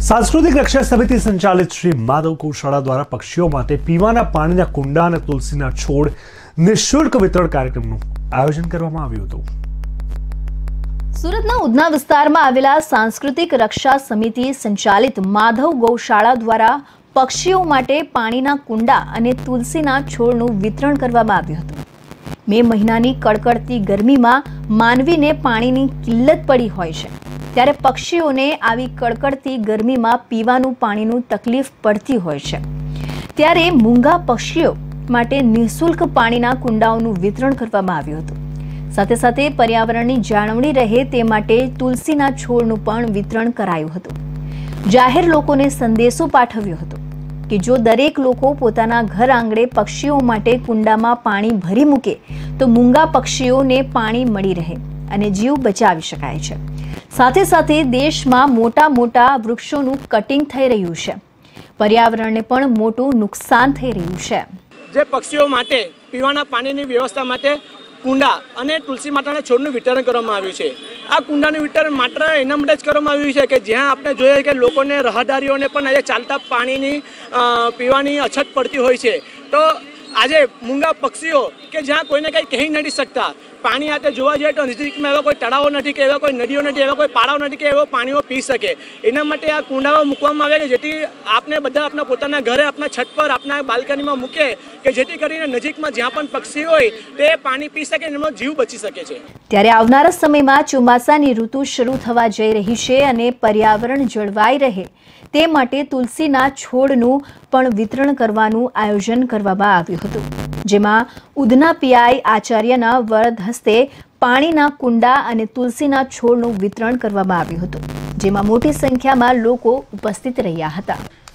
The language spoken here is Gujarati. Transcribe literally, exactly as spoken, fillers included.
सांस्कृतिक रक्षा समिति संचालित श्री माधव गौशाला द्वारा पक्षीओ माटे पीवाना पाણીના કુંડા અને તુલસીના છોડ નિઃશુલ્ક વિતરણ કાર્યક્રમનું આયોજન કરવામાં આવ્યું હતું। સુરતના ઉધના વિસ્તારમાં આવેલા सांस्कृतिक रक्षा समिति संचालित माधव गौशाला द्वारा पक्षीओ माटे पाણીના કુંડા અને તુલસીના છોડનું વિતરણ કરવામાં આવ્યું હતું। મે મહિનાની કડકડતી ગરમીમાં માનવીને પાણીની કિલ્લત પડી હોય છે, ત્યારે પક્ષીઓને આવી કડકડતી ગરમીમાં પીવાનું પાણીનું તકલીફ પડતી હોય છે, ત્યારે મૂંગા પક્ષીઓ માટે નિઃશુલ્ક પાણીના કુંડાઓનું વિતરણ કરવામાં આવ્યું હતું। સાથે સાથે પર્યાવરણની જાળવણી રહે તે માટે તુલસીના છોડનું પણ વિતરણ કરાયું હતું। જાહેર લોકોને સંદેશો પાઠવ્યો હતો કે જો દરેક લોકો પોતાના ઘર આંગણે પક્ષીઓ માટે કુંડામાં પાણી ભરી મૂકે તો મૂંગા પક્ષીઓને પાણી મળી રહે અને જીવ બચાવી શકાય છે। સાથે સાથે દેશમાં મોટા મોટા વૃક્ષોનું કટિંગ થઈ રહ્યું છે, પર્યાવરણને પણ મોટું નુકસાન થઈ રહ્યું છે। જે પક્ષીઓ માટે પીવાના પાણીની વ્યવસ્થા માટે કુંડા અને તુલસી માતાના છોડનું વિતરણ કરવામાં આવ્યું છે। આ કુંડાનું વિતરણ માત્ર એના માટે જ કરવામાં આવ્યું છે કે જ્યાં આપણે જોઈએ કે લોકોને રાહદારીઓને પણ આજે ચાલતા પાણીની પીવાની અછત પડતી હોય છે, તો આજે મૂંગા પક્ષીઓ કે જ્યાં કોઈને કંઈ કહી નથી શકતા, પાણી આતે જોવા જઈએ તો નજીકમાં એવા કોઈ તળાવો નથી કે એવા કોઈ નદીઓ નથી, એવા કોઈ પાડાઓ નથી કે એવો પાણીઓ પી શકે, એના માટે આ કુંડાઓ મૂકવામાં આવે કે જેથી આપણે બધા આપણા પોતાના ઘરે આપણા છત પર આપણા બાલ્કનીમાં મૂકે કે જેથી કરીને નજીકમાં જ્યાં પણ પક્ષી હોય તે પાણી પી શકે અને એમનો જીવ બચી શકે છે। ત્યારે આવનારા સમયમાં ચોમાસાની ઋતુ શરૂ થવા જઈ રહી છે અને પર્યાવરણ જળવાઈ રહે તે માટે તુલસીના છોડનું પણ વિતરણ કરવાનું આયોજન કરવામાં આવ્યું હતું, જેમાં ઉધના પીઆઈ આચાર્યના વરદ હસ્તે પાણીના કુંડા અને તુલસીના છોડનું વિતરણ કરવામાં આવ્યું હતું, જેમાં મોટી સંખ્યામાં લોકો ઉપસ્થિત રહ્યા હતા।